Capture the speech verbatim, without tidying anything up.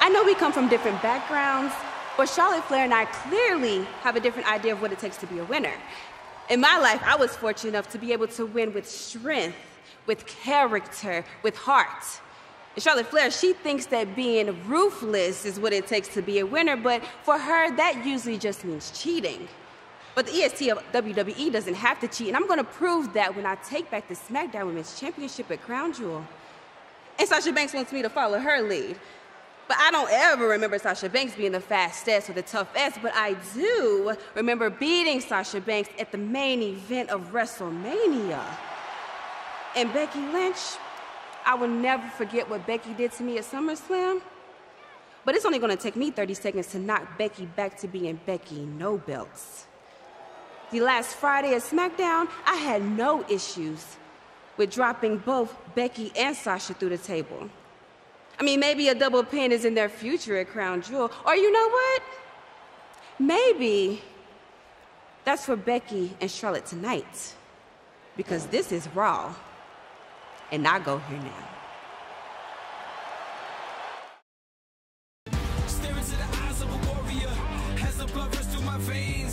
I know we come from different backgrounds, but Charlotte Flair and I clearly have a different idea of what it takes to be a winner. In my life, I was fortunate enough to be able to win with strength, with character, with heart. And Charlotte Flair, she thinks that being ruthless is what it takes to be a winner, but for her, that usually just means cheating. But the E S T of W W E doesn't have to cheat, and I'm going to prove that when I take back the SmackDown Women's Championship at Crown Jewel. And Sasha Banks wants me to follow her lead. But I don't ever remember Sasha Banks being the fastest or the toughest, but I do remember beating Sasha Banks at the main event of WrestleMania. And Becky Lynch, I will never forget what Becky did to me at SummerSlam. But it's only going to take me thirty seconds to knock Becky back to being Becky no belts. The last Friday at SmackDown, I had no issues with dropping both Becky and Sasha through the table. I mean, maybe a double pin is in their future at Crown Jewel. Or you know what? Maybe that's for Becky and Charlotte tonight. Because this is Raw. And I go here now. Stare into the eyes of a warrior, has the blood rush through my veins.